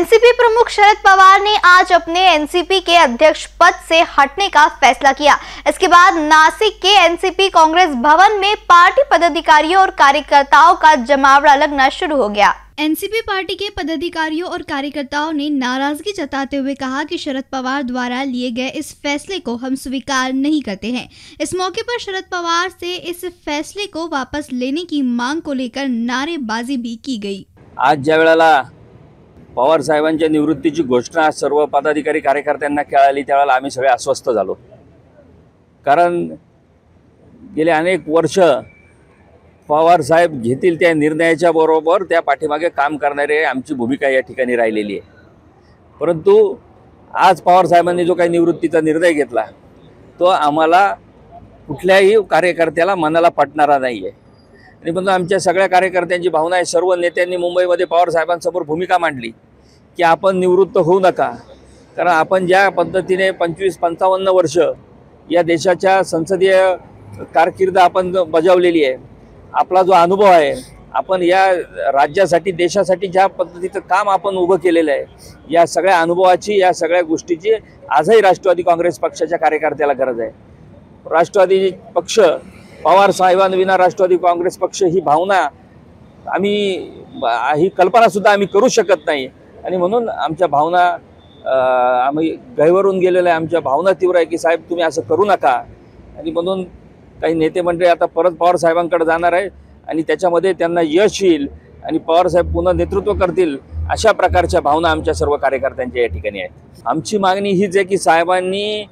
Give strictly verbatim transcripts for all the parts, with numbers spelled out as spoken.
NCP प्रमुख शरद पवार ने आज अपने एनसीपी के अध्यक्ष पद से हटने का फैसला किया। इसके बाद नासिक के एनसीपी कांग्रेस भवन में पार्टी पदाधिकारियों और कार्यकर्ताओं का जमावड़ा लगना शुरू हो गया। एनसीपी पार्टी के पदाधिकारियों और कार्यकर्ताओं ने नाराजगी जताते हुए कहा कि शरद पवार द्वारा लिए गए इस फैसले को हम स्वीकार नहीं करते हैं। इस मौके पर शरद पवार से इस फैसले को वापस लेने की मांग को लेकर नारेबाजी भी की गई। आज ज्या वेळेला पवार साहेबांच्या निवृत्तीची घोषणा सर्व पदाधिकारी कार्यकर्त्यांना कळाली त्यावेळेला आम्ही सगळे अस्वस्थ झालो, कारण गेले अनेक वर्ष पवार साहेब घेतील त्या निर्णयाच्या बरोबर त्या पाठीमागे काम करणारे आमची भूमिका या ठिकाणी राहिलेली आहे। परंतु आज पवार साहेबांनी जो काही निवृत्तीचा निर्णय घेतला तो आम्हाला कुठल्याही कार्यकर्त्याला मनाला पटणारा नाही आहे। आणि पण आमच्या सगळ्या कार्यकर्त्यांची भावना आहे, सर्व नेत्यांनी मुंबईमध्ये पवार साहेबांसमोर भूमिका मांडली की आपण निवृत्त होऊ नका, कारण आपण ज्या पद्धतीने पंचवीस पंचावन्न वर्ष या देशाच्या संसदीय कारकीर्द आपण बजावलेली आहे, आपला जो अनुभव आहे, आपण या राज्यासाठी देशासाठी ज्या पद्धतीचं काम आपण उभं केलेलं आहे, या सगळ्या अनुभवाची या सगळ्या गोष्टीची आजही राष्ट्रवादी काँग्रेस पक्षाच्या कार्यकर्त्याला गरज आहे। राष्ट्रवादी पक्ष पवार साहेबांविना राष्ट्रवादी काँग्रेस पक्ष ही भावना आम्ही ही कल्पना सुद्धा आम्ही करू शकत नाही। आणि म्हणून आमच्या भावना आम्ही गहिवरून गेलेल्या आहे, आमच्या भावना तीव्र आहे की साहेब तुम्ही असं करू नका। आणि म्हणून काही नेते मंडळी आता परत पवार साहेबांकडे जाणार आहे आणि त्याच्यामध्ये त्यांना यश येईल आणि पवार साहेब पुन्हा नेतृत्व करतील अशा प्रकारच्या भावना आमच्या सर्व कार्यकर्त्यांच्या या ठिकाणी आहेत। आमची मागणी हीच आहे की साहेबांनी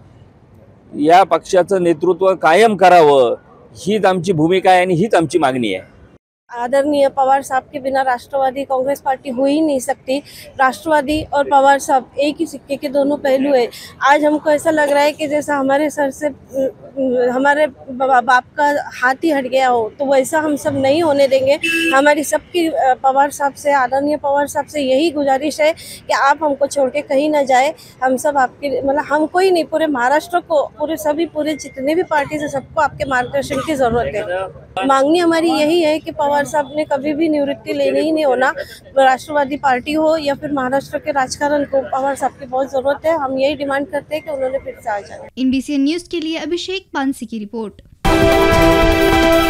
या पक्षाचं नेतृत्व कायम करावं, हीच आमची भूमिका आहे आणि हीच आमची मागणी आहे। आदरणीय पवार साहब के बिना राष्ट्रवादी कांग्रेस पार्टी हो ही नहीं सकती। राष्ट्रवादी और पवार साहब एक ही सिक्के के दोनों पहलू है। आज हमको ऐसा लग रहा है कि जैसा हमारे सर से हमारे बाप का हाथ ही हट गया हो, तो वैसा हम सब नहीं होने देंगे। हमारी सबकी पवार साहब से, आदरणीय पवार साहब से यही गुजारिश है कि आप हमको छोड़ के कहीं ना जाए। हम सब आपके मतलब हमको ही नहीं, पूरे महाराष्ट्र को, पूरे सभी पूरे जितने भी पार्टी से सबको आपके मार्गदर्शन की जरूरत है। मांगनी हमारी यही है कि पवार साहब ने कभी भी निवृत्ति लेने ही नहीं होना। राष्ट्रवादी पार्टी हो या फिर महाराष्ट्र के राजकारण को पवार साहब की बहुत जरूरत है। हम यही डिमांड करते हैं कि उन्होंने फिर से आ जाए। एनबीसी न्यूज के लिए अभिषेक पानसी की रिपोर्ट।